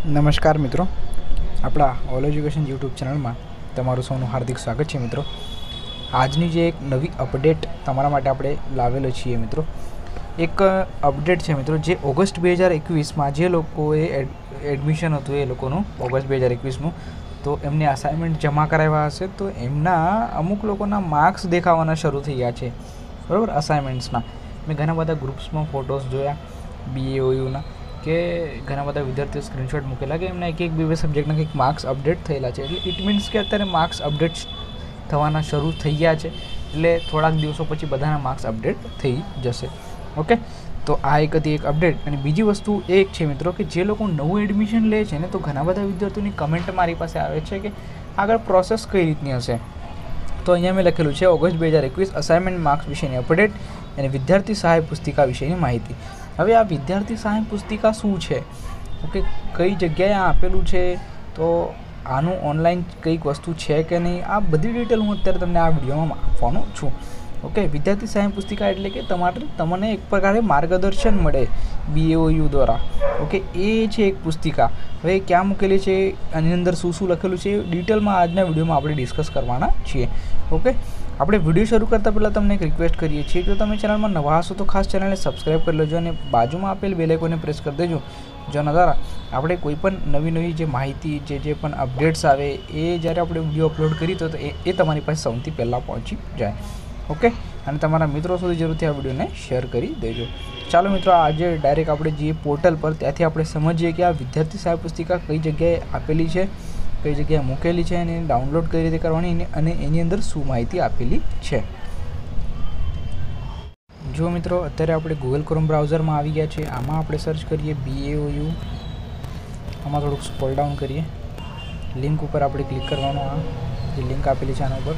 नमस्कार मित्रों, अपना ऑल एज्युकेशन यूट्यूब चैनल में तमारू सौનું हार्दिक स्वागत है। मित्रों, આજની જે એક નવી અપડેટ તમારા માટે આપણે લાવેલો છીએ મિત્રો, એક અપડેટ છે મિત્રો, જે ઓગસ્ટ 2021માં જે લોકોએ એડમિશન હતું એ લોકોનું ઓગસ્ટ 2021નું, તો એમને અસાઇનમેન્ટ જમા કરાવ્યા હશે તો એમના અમુક લોકોના માર્ક્સ દેખાવાના શરૂ થઈ ગયા છે, બરાબર। અસાઇનમેન્ટ્સના મેં ઘણા બધા ગ્રુપ્સમાં ફોટોસ જોયા BAOUના કે ઘણા બધા વિદ્યાર્થીઓ સ્ક્રીનશોટ મૂકેલા કે એમના એક બે સબ્જેક્ટના કંઈક માર્ક્સ અપડેટ થયેલા છે। એટલે ઇટ મીન્સ કે અત્યારે માર્ક્સ અપડેટ થવાના શરૂ થઈ ગયા છે, એટલે થોડાક દિવસો પછી બધાના માર્ક્સ અપડેટ થઈ જશે। ઓકે, તો આ એક હતી એક અપડેટ। અને બીજી વસ્તુ એક છે મિત્રો કે જે લોકો નવું એડમિશન લે છે ને, તો ઘણા બધા વિદ્યાર્થીઓની કમેન્ટ મારી પાસે આવે છે કે આગળ પ્રોસેસ કઈ રીતની હશે। તો અહીંયા મેં લખેલું છે ઓગસ્ટ 2021 અસાઇનમેન્ટ માર્ક્સ વિશેની અપડેટ અને વિદ્યાર્થી સહાય પુસ્તિકા વિશેની માહિતી। હવે આ વિદ્યાર્થી સહાય પુસ્તિકા શું છે, ઓકે, કઈ જગ્યાએ આપેલું છે, તો આનું ઓનલાઈન કંઈક વસ્તુ છે કે નહીં, આ બધી ડિટેલ હું અત્યારે તમને આ વિડીયોમાં આપવાનો છું। ઓકે, વિદ્યાર્થી સહાય પુસ્તિકા એટલે કે તમને એક પ્રકારે માર્ગદર્શન મળે BAOU દ્વારા। ઓકે, એ છે એક પુસ્તિકા। હવે ક્યાં મૂકેલી છે, આની અંદર શું શું લખેલું છે, ડિટેલમાં આજના વિડીયોમાં આપણે ડિસ્કસ કરવાના છીએ। ઓકે, આપણે વિડીયો શરૂ કરતાં પહેલાં તમને એક રિક્વેસ્ટ કરીએ છીએ, જો તમે ચેનલમાં નવા હશો તો ખાસ ચેનલને સબસ્ક્રાઈબ કરી લેજો અને બાજુમાં આપેલ બેલ આઇકોનને પ્રેસ કરી દેજો, જેના દ્વારા આપણે કોઈ પણ નવી જે માહિતી જે પણ અપડેટ્સ આવે એ જ્યારે આપણે વિડીયો અપલોડ કરીએ તો એ તમારી પાસે સૌથી પહેલાં પહોંચી જાય। ઓકે, અને તમારા મિત્રો સુધી જરૂરથી આ વિડીયોને શેર કરી દેજો। ચાલો મિત્રો, આજે ડાયરેક્ટ આપણે જઈએ પોર્ટલ પર, ત્યાંથી આપણે સમજીએ કે આ વિદ્યાર્થી સહાય પુસ્તિકા કઈ જગ્યાએ આપેલી છે, કઈ જગ્યાએ મૂકેલી છે અને ડાઉનલોડ કઈ રીતે કરવાની અને એની અંદર શું માહિતી આપેલી છે। જો મિત્રો, અત્યારે આપણે ગૂગલ ક્રોમ બ્રાઉઝરમાં આવી ગયા છે। આમાં આપણે સર્ચ કરીએ BAOU, આમાં થોડુંક સ્ક્રોલ ડાઉન કરીએ, લિંક ઉપર આપણે ક્લિક કરવાનું, આ જે લિંક આપેલી છે આના ઉપર,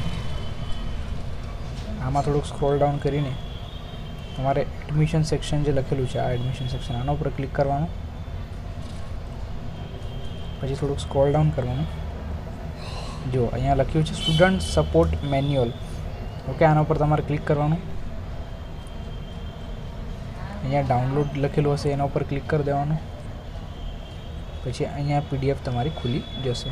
આમાં થોડુંક સ્ક્રોલ ડાઉન કરીને તમારે એડમિશન સેક્શન જે લખેલું છે, આ એડમિશન સેક્શન, આના ઉપર ક્લિક કરવાનું, પછી થોડુંક સ્ક્રોલ ડાઉન કરવાનું। જો અહીંયા લખ્યું છે સ્ટુડન્ટ સપોર્ટ મેન્યુઅલ, ઓકે, આના ઉપર તમારે ક્લિક કરવાનું, અહીંયા ડાઉનલોડ લખેલું હશે એના ઉપર ક્લિક કરી દેવાનું, પછી અહીંયા PDF તમારી ખુલી જશે।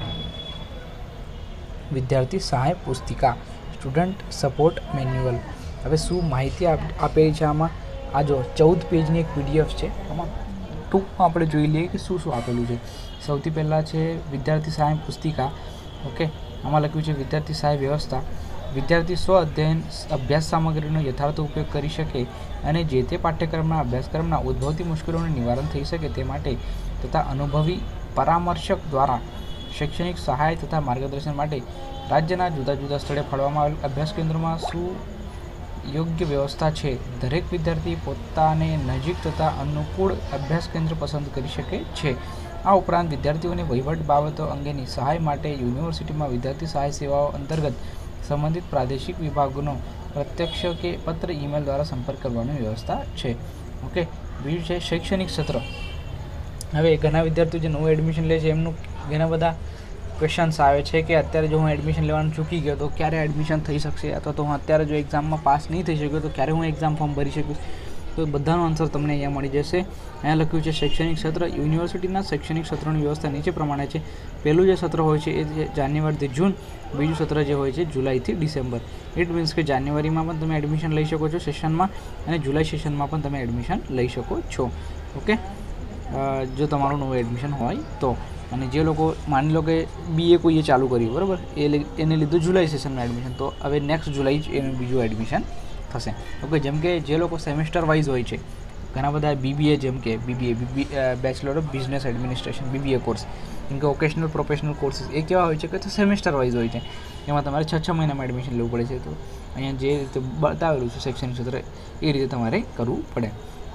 વિદ્યાર્થી સહાય પુસ્તિકા સ્ટુડન્ટ સપોર્ટ મેન્યુઅલ। હવે શું માહિતી આપેલી છે આમાં, આ જો 14 પેજની એક PDF છે, આમાં ટૂંકમાં આપણે જોઈ લઈએ કે શું શું આપેલું છે। સૌથી પહેલાં છે વિદ્યાર્થી સહાય પુસ્તિકા। ઓકે, આમાં લખ્યું છે વિદ્યાર્થી સહાય વ્યવસ્થા, વિદ્યાર્થી સ્વ અધ્યયન અભ્યાસ સામગ્રીનો યથાર્થ ઉપયોગ કરી શકે અને જે તે પાઠ્યક્રમના અભ્યાસક્રમના ઉદ્ભવતી મુશ્કેલીઓનું નિવારણ થઈ શકે તે માટે તથા અનુભવી પરામર્શક દ્વારા શૈક્ષણિક સહાય તથા માર્ગદર્શન માટે રાજ્યના જુદા જુદા સ્થળે ફાળવવામાં આવેલ અભ્યાસ કેન્દ્રોમાં સુયોગ્ય વ્યવસ્થા છે। દરેક વિદ્યાર્થી પોતાને નજીક તથા અનુકૂળ અભ્યાસ કેન્દ્ર પસંદ કરી શકે છે। આ ઉપરાંત વિદ્યાર્થીઓને વહીવટ બાબતો અંગેની સહાય માટે યુનિવર્સિટીમાં વિદ્યાર્થી સહાય સેવાઓ અંતર્ગત સંબંધિત પ્રાદેશિક વિભાગનો પ્રત્યક્ષ કે પત્ર ઈમેલ દ્વારા સંપર્ક કરવાની વ્યવસ્થા છે। ઓકે, બીજું છે શૈક્ષણિક સત્ર। હવે ઘણા વિદ્યાર્થીઓ જે નવું એડમિશન લે છે એમનું ઘણા બધા ક્વેશ્ચન્સ આવે છે કે અત્યારે જો હું એડમિશન લેવાનું ચૂકી ગયો તો ક્યારે એડમિશન થઈ શકશે, અથવા તો હું અત્યારે જો એક્ઝામમાં પાસ નહીં થઈ શક્યો તો ક્યારે હું એક્ઝામ ફોર્મ ભરી શકીશ, તો બધાનો આન્સર તમને અહીંયા મળી જશે। અહીંયા લખ્યું છે શૈક્ષણિક સત્ર। યુનિવર્સિટીના શૈક્ષણિક સત્રોની વ્યવસ્થા નીચે પ્રમાણે છે। પહેલું જે સત્ર હોય છે એ જાન્યુઆરીથી જૂન, બીજું સત્ર જે હોય છે જુલાઈથી ડિસેમ્બર। ઇટ મીન્સ કે જાન્યુઆરીમાં પણ તમે એડમિશન લઈ શકો છો સેશનમાં, અને જુલાઈ સેશનમાં પણ તમે એડમિશન લઈ શકો છો। ઓકે, જો તમારું નવું એડમિશન હોય તો। અને જે લોકો માની લો કે BA કોઈએ ચાલુ કર્યું, બરાબર, એને લીધું જુલાઈ સેશનમાં એડમિશન, તો હવે નેક્સ્ટ જુલાઈ જ એનું બીજું એડમિશન થશે। ઓકે, જેમ કે જે લોકો સેમેસ્ટર વાઇઝ હોય છે, ઘણા બધા BBA, જેમ કે BBA bachelor of business administration BBA course, જેમ કે વોકેશનલ પ્રોફેશનલ કોર્સીસ, એ કેવા હોય છે કે સેમેસ્ટર વાઇઝ હોય છે, એમાં તમારે 6 મહિનામાં એડમિશન લેવું પડે છે। તો અહીંયા જે રીતે બતાવેલું છે શૈક્ષણિક ક્ષેત્ર, એ રીતે તમારે કરવું પડે।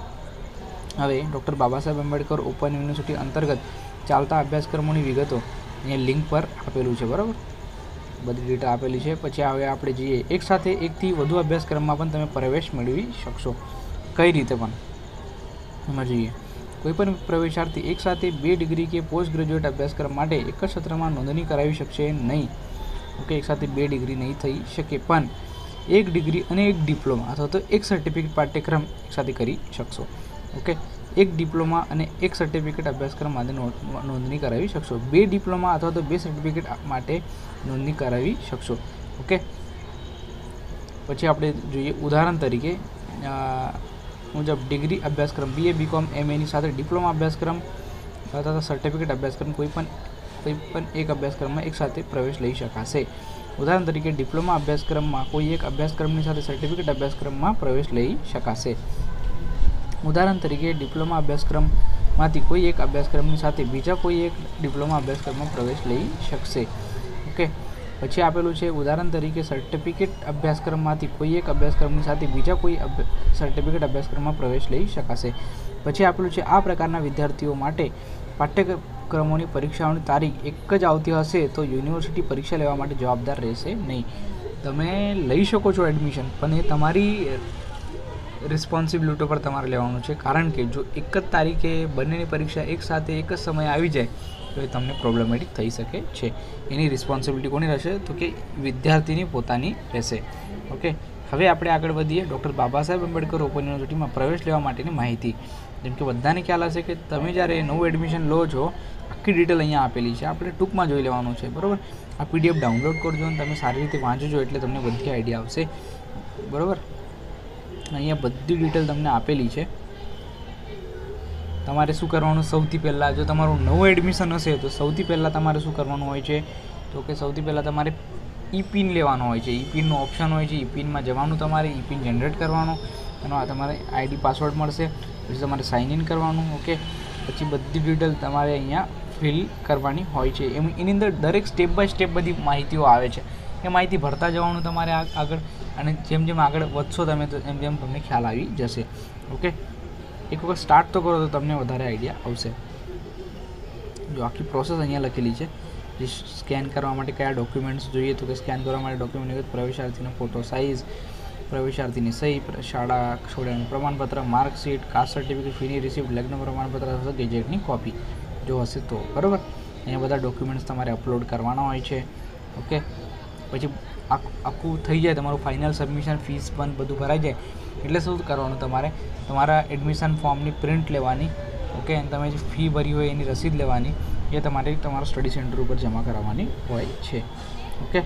હવે doctor Baba Saheb Ambedkar open university અંતર્ગત ચાલતા અભ્યાસક્રમોની વિગતો અહીંયા લિંક પર આપેલું છે, બરાબર, બધી ડિટેલ આપેલી છે। પછી હવે આપણે જઈએ, એક સાથે એકથી વધુ અભ્યાસક્રમમાં પણ તમે પ્રવેશ મેળવી શકશો। કઈ રીતે પણ એમાં જોઈએ, કોઈપણ પ્રવેશાર્થી એક સાથે 2 ડિગ્રી કે પોસ્ટ ગ્રેજ્યુએટ અભ્યાસક્રમ માટે એક જ સત્રમાં નોંધણી કરાવી શકશે નહીં। ઓકે, એક સાથે 2 ડિગ્રી નહીં થઈ શકે, પણ 1 ડિગ્રી અને 1 ડિપ્લોમા અથવા તો 1 સર્ટિફિકેટ પાઠ્યક્રમ એક સાથે કરી શકશો। ઓકે, એક ડિપ્લોમા અને એક સર્ટિફિકેટ અભ્યાસક્રમ માટે નોંધણી કરાવી શકશો. 2 ડિપ્લોમા અથવા તો 2 સર્ટિફિકેટ માટે નોંધણી કરાવી શકશો. ઓકે, પછી આપણે જોઈએ ઉદાહરણ તરીકે મુજબ ડિગ્રી અભ્યાસક્રમ BA BCom MAની સાથે ડિપ્લોમા અભ્યાસક્રમ અથવા સર્ટિફિકેટ અભ્યાસક્રમ કોઈ પણ એક અભ્યાસક્રમમાં એકસાથે પ્રવેશ લઈ શકાશે. ઉદાહરણ તરીકે ડિપ્લોમા અભ્યાસક્રમમાં કોઈ એક અભ્યાસક્રમની સાથે સર્ટિફિકેટ અભ્યાસક્રમમાં પ્રવેશ લઈ શકાશે. ઉદાહરણ તરીકે ડિપ્લોમા અભ્યાસક્રમમાંથી કોઈ એક અભ્યાસક્રમની સાથે બીજા કોઈ એક ડિપ્લોમા અભ્યાસક્રમમાં પ્રવેશ લઈ શકશે. ઓકે, પછી આપેલું છે ઉદાહરણ તરીકે સર્ટિફિકેટ અભ્યાસક્રમમાંથી કોઈ એક અભ્યાસક્રમની સાથે બીજા કોઈ સર્ટિફિકેટ અભ્યાસક્રમમાં પ્રવેશ લઈ શકાશે. પછી આપેલું છે આ પ્રકારના વિદ્યાર્થીઓ માટે પાઠ્યક્રમોની પરીક્ષાઓની તારીખ એક જ આવતી હશે તો યુનિવર્સિટી પરીક્ષા લેવા માટે જવાબદાર રહેશે નહીં. તમે લઈ શકો છો એડમિશન, પણ એ તમારી રિસ્પોન્સિબિલિટી પર તમારે લેવાનું છે. કારણ કે જો એક જ તારીખે બંનેની પરીક્ષા એક સાથે એક જ સમયે આવી જાય તો એ તમને પ્રોબ્લેમેટિક થઈ શકે છે. એની રિસ્પોન્સિબિલિટી કોની રહેશે તો કે વિદ્યાર્થીની પોતાની રહેશે. ઓકે, હવે આપણે આગળ વધીએ. ડૉક્ટર બાબા સાહેબ આંબેડકર ઓપન યુનિવર્સિટીમાં પ્રવેશ લેવા માટેની માહિતી. જેમ કે બધાને ખ્યાલ હશે કે તમે જ્યારે નવું એડમિશન લો છો, આખી ડિટેલ અહીંયા આપેલી છે, આપણે ટૂંકમાં જોઈ લેવાનું છે. બરાબર, આ PDF ડાઉનલોડ કરજો અને તમે સારી રીતે વાંચજો એટલે તમને બધી આઈડિયા આવશે. બરાબર, અહીંયા બધી ડિટેલ તમને આપેલી છે. તમારે શું કરવાનું, સૌથી પહેલાં જો તમારું નવું એડમિશન હશે તો સૌથી પહેલાં તમારે શું કરવાનું હોય છે તો કે સૌથી પહેલાં તમારે પિન લેવાનો હોય છે. પિનનો ઓપ્શન હોય છે, પિનમાં જવાનું, તમારે પિન જનરેટ કરવાનો, એનો તમારે ID પાસવર્ડ મળશે, પછી તમારે સાઇન ઇન કરવાનું. ઓકે, પછી બધી ડિટેલ તમારે અહીંયા ફિલ કરવાની હોય છે. એની અંદર દરેક સ્ટેપ બાય સ્ટેપ બધી માહિતીઓ આવે છે. એ માહિતી ભરતા જવાનું તમારે આગળ, અને જેમ જેમ આગળ વધશો તમે તો એમ જેમ તમને ખ્યાલ આવી જશે. ઓકે, એક વખત સ્ટાર્ટ તો કરો તો તમને વધારે આઈડિયા આવશે. જો આખી પ્રોસેસ અહીંયા લખેલી છે. જે સ્કેન કરવા માટે કયા ડોક્યુમેન્ટ્સ જોઈએ તો કે સ્કેન કરવા માટે ડોક્યુમેન્ટ પ્રવેશાર્થીનો ફોટો સાઇઝ, પ્રવેશાર્થીની સહી, શાળા છોડ્યાનું પ્રમાણપત્ર, માર્કશીટ, કાસ્ટ સર્ટિફિકેટ, ફીની રિસિપ્ટ, લગ્ન પ્રમાણપત્ર અથવા ગેજેટની કોપી જો હશે તો. બરાબર, અહીંયા બધા ડોક્યુમેન્ટ્સ તમારે અપલોડ કરવાના હોય છે. ઓકે, પછી આખું થઈ જાય તમારું ફાઇનલ સબમિશન, ફીસ પણ બધું ભરાઈ જાય એટલે શું કરવાનું, તમારે તમારા એડમિશન ફોર્મની પ્રિન્ટ લેવાની. ઓકે, અને તમે જે ફી ભરી હોય એની રસીદ લેવાની, એ તમારે તમારા સ્ટડી સેન્ટર ઉપર જમા કરાવવાની હોય છે. ઓકે,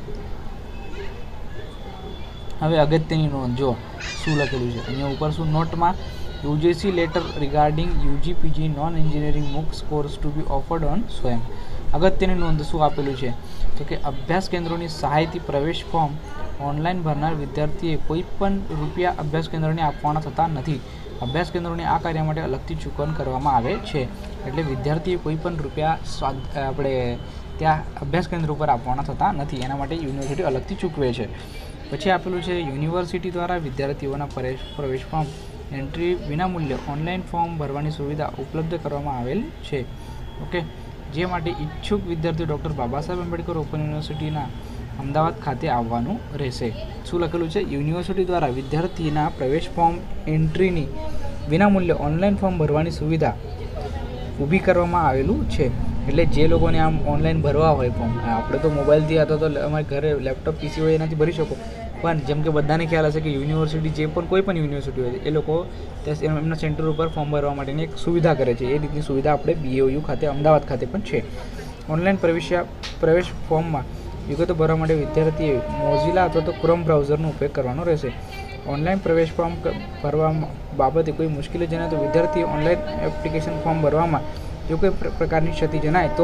હવે અગત્યની નોંધ જો શું લખેલું છે અહીંયા ઉપર, શું નોટમાં UGC letter regarding UG PG non engineering MOOCs course to be offered on Swayam. અગત્યની નોંધ શું આપેલું છે તો કે અભ્યાસ કેન્દ્રોની સહાયથી પ્રવેશ ફોર્મ ઓનલાઈન ભરનાર વિદ્યાર્થીએ કોઈ પણ રૂપિયા અભ્યાસ કેન્દ્રોને આપવાના થતા નથી. અભ્યાસ કેન્દ્રોની આ કાર્ય માટે અલગથી ચૂકવણ કરવામાં આવે છે. એટલે વિદ્યાર્થીએ કોઈ પણ રૂપિયા આપણે ત્યાં અભ્યાસ કેન્દ્ર ઉપર આપવાના થતા નથી. એના માટે યુનિવર્સિટી અલગથી ચૂકવે છે. પછી આપેલું છે યુનિવર્સિટી દ્વારા વિદ્યાર્થીઓના પ્રવેશ ફોર્મ એન્ટ્રી વિનામૂલ્ય ઓનલાઈન ફોર્મ ભરવાની સુવિધા ઉપલબ્ધ કરવામાં આવેલ છે. ઓકે, જે માટે ઈચ્છુક વિદ્યાર્થીઓ ડૉક્ટર બાબા સાહેબ આંબેડકર ઓપન યુનિવર્સિટીના અમદાવાદ ખાતે આવવાનું રહેશે. શું લખેલું છે, યુનિવર્સિટી દ્વારા વિદ્યાર્થીના પ્રવેશ ફોર્મ એન્ટ્રીની વિનામૂલ્ય ઓનલાઈન ફોર્મ ભરવાની સુવિધા ઊભી કરવામાં આવેલું છે. એટલે જે લોકોને આમ ઓનલાઈન ભરવા હોય ફોર્મ, આપણે તો મોબાઈલથી અથવા તો અમારે ઘરે લેપટોપ PC હોય એનાથી ભરી શકો, પણ જેમ કે બધાને ખ્યાલ હશે કે યુનિવર્સિટી જે પણ કોઈ પણ યુનિવર્સિટી હોય એ લોકો એમના સેન્ટર ઉપર ફોર્મ ભરવા માટેની એક સુવિધા કરે છે. એ રીતની સુવિધા આપણે BOU ખાતે અમદાવાદ ખાતે પણ છે. ઓનલાઈન પ્રવેશ ફોર્મમાં વિગતો ભરવા માટે વિદ્યાર્થીએ મોઝિલા અથવા તો ક્રોમ બ્રાઉઝરનો ઉપયોગ કરવાનો રહેશે. ઓનલાઈન પ્રવેશ ફોર્મ ભરવા બાબતે કોઈ મુશ્કેલી જણાય તો વિદ્યાર્થીએ ઓનલાઈન એપ્લિકેશન ફોર્મ ભરવામાં જો કોઈ પ્રકારની ક્ષતિ જણાય તો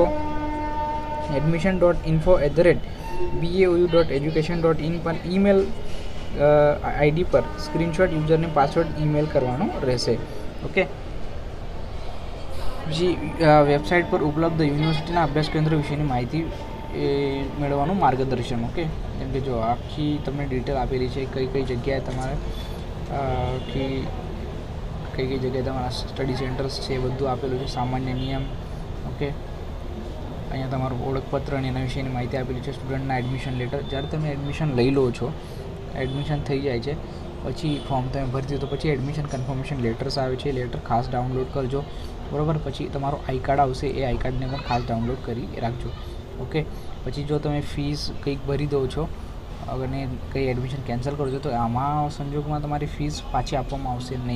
admission.info@bau.education.in પર ઈમેલ ID પર સ્ક્રીનશોટ યુઝરને પાસવર્ડ ઈમેલ કરવાનો રહેશે. ઓકે, પછી વેબસાઇટ પર ઉપલબ્ધ યુનિવર્સિટીના અભ્યાસ કેન્દ્ર વિશેની માહિતી મેળવવાનું માર્ગદર્શન. ઓકે, જેમ કે જો આખી તમને ડિટેલ આપેલી છે, કઈ કઈ જગ્યાએ તમારે કઈ જગ્યાએ તમારા સ્ટડી સેન્ટર્સ છે એ બધું આપેલું છે. સામાન્ય નિયમ. ઓકે, અહીંયા તમારું ઓળખપત્ર અને એના વિશેની માહિતી આપેલી છે. સ્ટુડન્ટના એડમિશન લેટર, જ્યારે તમે એડમિશન લઈ લો છો, એડમિશન થઈ જાય છે પછી ફોર્મ તમે ભરી દીધું તો પછી એડમિશન કન્ફર્મેશન લેટર્સ આવે છે. લેટર ખાસ ડાઉનલોડ કરજો. બરાબર, પછી તમારો આઈ કાર્ડ આવશે, એ આઈ કાર્ડને પણ ખાસ ડાઉનલોડ કરી રાખજો. ઓકે, પછી જો તમે ફીસ કંઈક ભરી દો છો અને કંઈ એડમિશન કેન્સલ કરો છો તો આમાં સંજોગમાં તમારી ફીસ પાછી આપવામાં આવશે નહીં.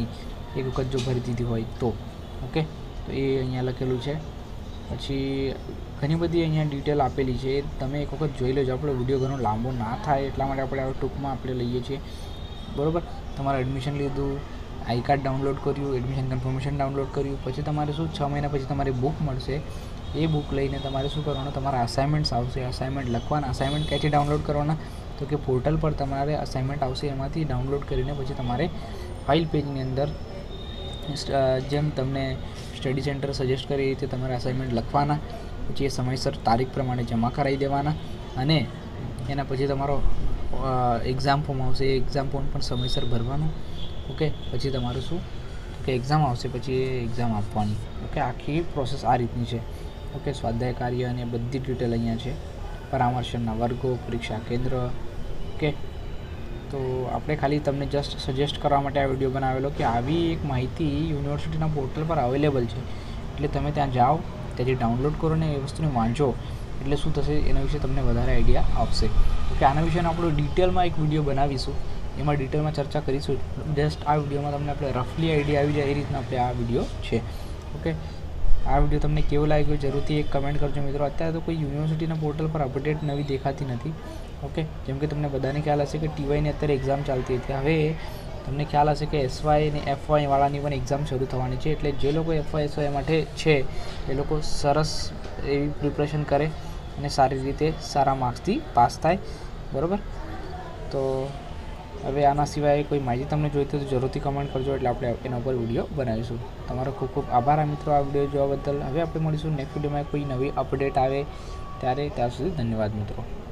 એક વખત જો ભરી દીધી હોય તો ઓકે. તો એ અહીંયા લખેલું છે. પછી ઘણી બધી અહીંયા ડિટેલ આપેલી છે, તમે એક વખત જોઈ લેજો. આપણો વિડીયો ઘણો લાંબો ના થાય એટલા માટે આપણે ટૂંકમાં આપણે લઈએ છીએ, બરાબર. તમારે એડમિશન લીધું, આઈ કાર્ડ ડાઉનલોડ કર્યું, એડમિશન કન્ફર્મેશન ડાઉનલોડ કર્યું, પછી તમારે શું 6 મહિના પછી તમારી બુક મળશે. એ બુક લઈને તમારે શું કરવાનું, તમારા અસાઇનમેન્ટ્સ આવશે, અસાઇનમેન્ટ લખવાના. અસાઇનમેન્ટ ક્યાંથી ડાઉનલોડ કરવાના, તો કે પોર્ટલ પર તમારે અસાઇનમેન્ટ આવશે, એમાંથી ડાઉનલોડ કરીને પછી તમારે ફાઇલ પેજની અંદર જેમ તમને સ્ટડી સેન્ટર સજેસ્ટ કરે એ રીતે તમારે અસાઇનમેન્ટ લખવાના. પછી એ સમયસર તારીખ પ્રમાણે જમા કરાવી દેવાના, અને એના પછી તમારો એક્ઝામ ફોર્મ આવશે, એ એક્ઝામ ફોર્મ પણ સમયસર ભરવાનું. ઓકે. પછી તમારું શું કે એક્ઝામ આવશે, પછી એ એક્ઝામ આપવાની. ઓકે. આખી પ્રોસેસ આ રીતની છે. ઓકે. સ્વાધ્યાય કાર્ય અને બધી ડિટેલ અહીંયા છે, પરામર્શનના વર્ગો, પરીક્ષા કેન્દ્ર. ઓકે. તો આપણે ખાલી તમને જસ્ટ સજેસ્ટ કરવા માટે આ વિડીયો બનાવેલો કે આવી એક માહિતી યુનિવર્સિટીના પોર્ટલ પર અવેલેબલ છે, એટલે તમે ત્યાં જાઓ, ત્યાંથી ડાઉનલોડ કરો ને એ વસ્તુને વાંચો, એટલે શું થશે એના વિશે તમને વધારે આઈડિયા આવશે. ઓકે. આના વિશે આપણે ડિટેલમાં એક વિડીયો બનાવીશું, એમાં ડિટેલમાં ચર્ચા કરીશું. જસ્ટ આ વિડીયોમાં તમને આપણે રફલી આઈડિયા આવી જાય એ રીતના આપણે આ વિડીયો છે. ઓકે. આ વિડીયો તમને કેવો લાગ્યો જરૂરથી એક કમેન્ટ કરજો મિત્રો. અત્યારે તો કોઈ યુનિવર્સિટીના પોર્ટલ પર અપડેટ નવી દેખાતી નથી. ઓકે. જેમ કે તમને બધાને ખ્યાલ હશે કે ટીવાયની અત્યારે એક્ઝામ ચાલતી હતી, હવે તમને ખ્યાલ હશે કે એસવાય અને એફવાય વાળાની પણ એક્ઝામ શરૂ થવાની છે. એટલે જે લોકો એફવાય એસવાય માટે છે એ લોકો સરસ એવી પ્રિપરેશન કરે અને સારી રીતે સારા માર્ક્સથી પાસ થાય, બરાબર. તો હવે આના સિવાય કોઈ માહિતી તમને જોઈતી હોય તો જરૂરથી કમેન્ટ કરજો, એટલે આપણે એના ઉપર વિડીયો બનાવીશું. તમારો ખૂબ ખૂબ આભાર મિત્રો આ વિડીયો જોવા બદલ. હવે આપણે મળીશું નેક્સ્ટ વિડીયોમાં કોઈ નવી અપડેટ આવે ત્યારે. ત્યાં સુધી ધન્યવાદ મિત્રો.